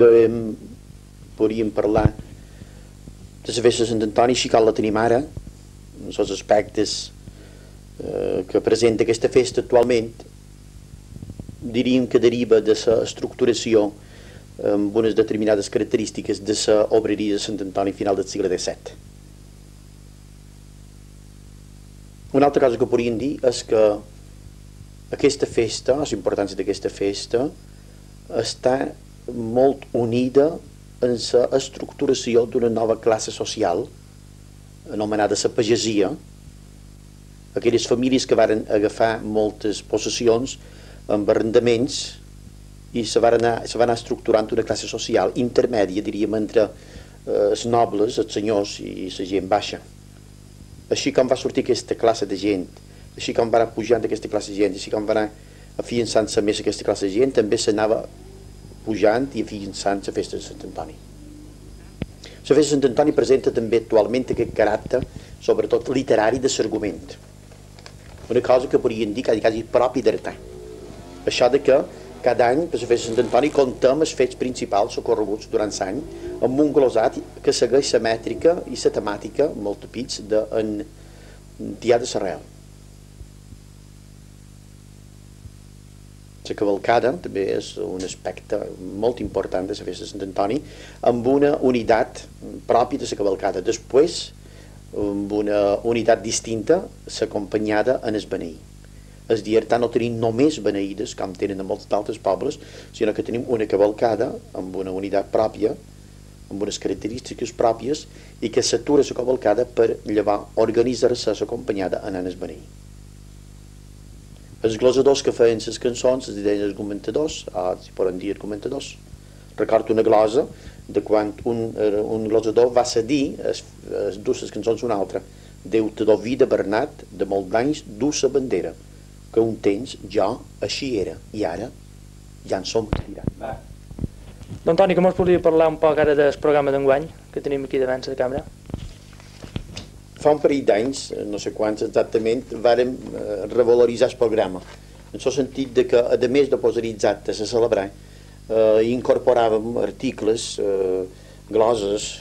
podríem parlar de la festa de Sant Antoni, així com la tenim ara, els aspectes que presenta aquesta festa actualment, diríem que deriva de la estructuració amb unes determinades característiques de la obreria de Sant Antoni final del segle XVII. Una altra cosa que podríem dir és que aquesta festa, la importància d'aquesta festa, està molt unida en la estructuració d'una nova classe social anomenada la pagesia, aquelles famílies que varen agafar moltes possessions amb arrendaments i se va anar estructurant una classe social intermèdia, diríem, entre els nobles, els senyors i la gent baixa. Així com va sortir aquesta classe de gent, així com va anar pujant aquesta classe de gent, així com va anar afiançant-se més aquesta classe de gent, també s'anava pujant i afiançant la festa de Sant Antoni. La festa de Sant Antoni presenta també actualment aquest caràcter, sobretot literari, de l'argument. Una cosa que podríem dir quasi propi d'Artà. Això de que cada any, per la festa de Sant Antoni, contem els fets principals socorreguts durant l'any amb un glosat que segueix la mètrica i la temàtica, molt tapits, d'en Tià de Sarrael. La cavalcada també és un aspecte molt important de la festa de Sant Antoni, amb una unitat pròpia de la cavalcada. Després, amb una unitat distinta, s'acompanyada en el beneir. És a dir, Artà no tenim només beneïdes, com tenen a molts d'altres pobles, sinó que tenim una cavalcada amb una unitat pròpia, amb unes característiques pròpies, i que s'atura la cavalcada per llavors organitzar-se acompanyada en el beneir. Els glosadors que feien les cançons es deien els comentadors, si poden dir els comentadors. Recordo una glosa de quan un glosador va cedir dur les cançons a un altre. Déu te do vida, Bernat, de molt d'anys, dur la bandera, que un temps jo així era, i ara ja en som tirant. Don Toni, com us podria parlar un poc ara del programa d'enguany que tenim aquí davant la càmera? Fa un parell d'anys, no sé quants exactament, vàrem revaloritzar el programa, en el sentit que, a més de posar exactes a celebrar, incorporàvem articles, gloses,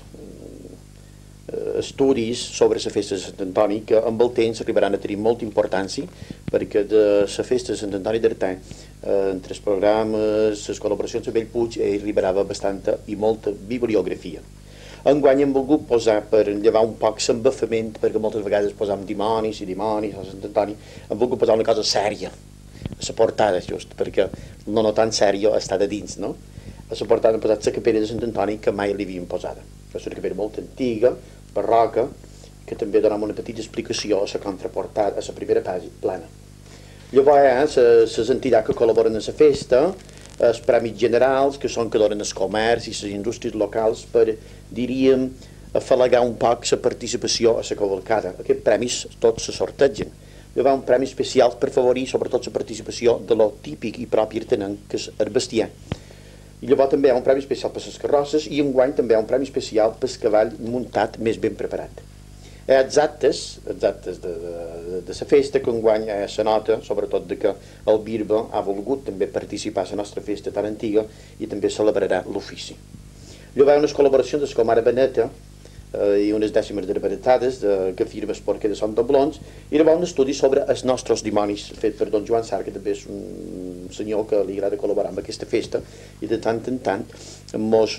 estudis sobre la festa de Sant Antoni que amb el temps arribaran a tenir molta importància, perquè de la festa de Sant Antoni d'Artà, entre els programes, les col·laboracions amb Bellpuig, arribarà bastanta i molta bibliografia. Enguany hem volgut posar, per llevar un poc l'embafament, perquè moltes vegades posam dimonis i dimonis a Sant Antoni, hem volgut posar una cosa sèria a la portada, just, perquè no tan sèrio està de dins, no? A la portada hem posat la capella de Sant Antoni que mai l'havíem posada. És una capella molt antiga, barroca, que també donam una petita explicació a la contraportada, a la primera pàgina plana. Llavors, les entitats que col·laboren a la festa, els premis generals, que són que donen el comerç i les indústries locals per, diríem, afalagar un poc la participació a la cavalcada. Aquests premis tots se sortegen. Llavors, un premi especial per favorir sobretot la participació de lo típic i propi artenenc, que és el bestiar. I llavors també hi ha un premi especial per les carrosses i enguany també hi ha un premi especial per el cavall muntat més ben preparat. Els actes de la festa, que enguany se nota, sobretot que el Birba ha volgut també participar a la nostra festa tan antiga i també celebrarà l'ofici. Llavors hi ha unes col·laboracions com ara Beneta i unes dècimes derbaratades que firma Esporque de Sant Doblons, i llavors un estudi sobre els nostres dimonis fet per don Joan Sar, que també és un senyor que li agrada col·laborar amb aquesta festa i de tant en tant mos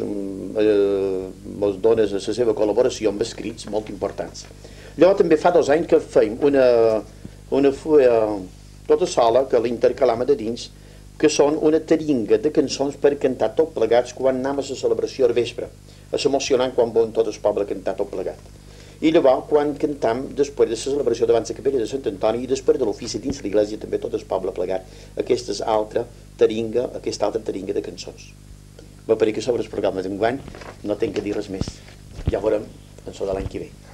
dona la seva col·laboració amb escrits molt importants. Llavors també fa 2 anys que fem una fulla tota sola que l'intercalam de dins, que són una taringa de cançons per cantar tot plegats quan anem a la celebració al vespre. És emocionant quan veuen tot el poble cantar tot plegat. I llavors, quan cantam, després de la celebració davant la capella de Sant Antoni i després de l'ofici dins l'església, també tot el poble plegat, aquesta altra taringa de cançons. Va per que sobre el programa d'enguany no tinc que dir res més. Ja veurem en això de l'any que ve.